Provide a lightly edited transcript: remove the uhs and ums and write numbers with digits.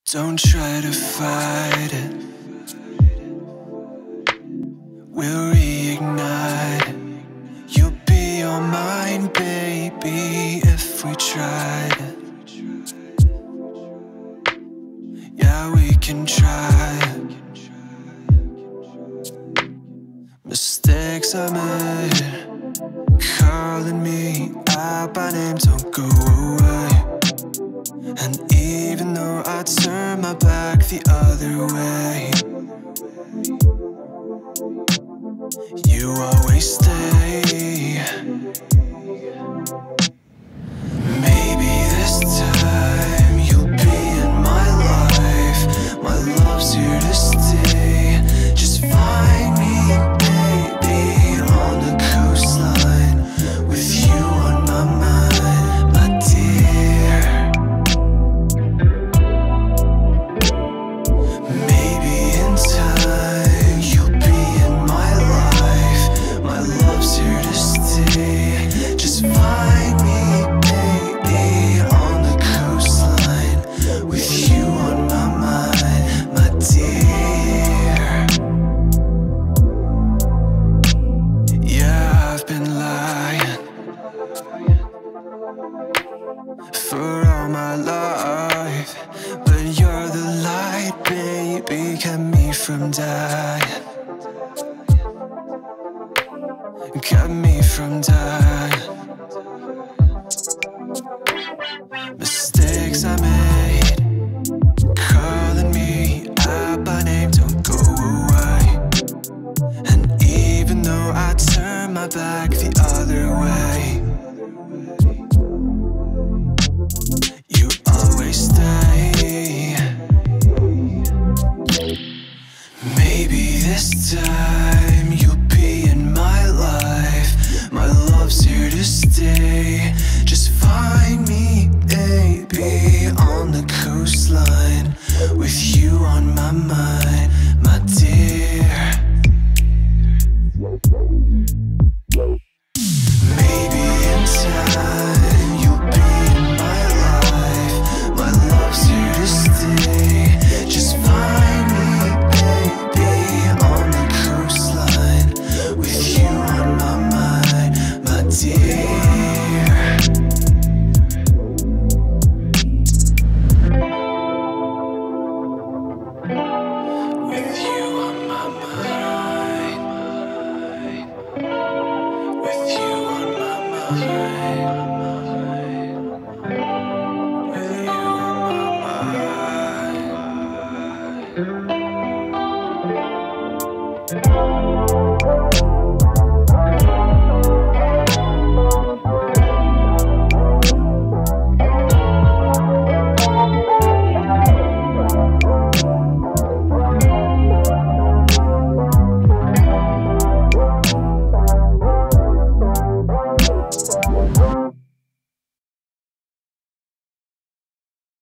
Don't try to fight it, we'll reignite it. You'll be all mine, baby, if we tried it. Yeah, we can try it. Mistakes I made, calling me out by name, don't go away. And even though I turn my back the other way, you always stay. Maybe this time you'll be in my life. My love's here to stay. Just find me, baby, on the coastline, with you on my mind, my dear. Maybe in time you'll be in my life. My love's here to stay. Just find me, baby, on the coastline, with you on my mind, my dear. Yeah, I've been lying for all my life, but you're the light, baby, kept me from dying, kept me from dying. Mistakes I made, calling me out by name, don't go away. And even though I turn my back the other way, you always stay. Maybe this time you'll be in my life. My love's here to stay. Just find me, baby, on the coastline, with you on my mind.